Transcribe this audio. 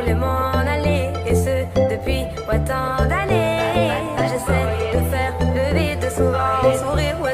voulais m'en aller, et ce depuis tant d'années. J'essaie de faire le vide souvent, sourire.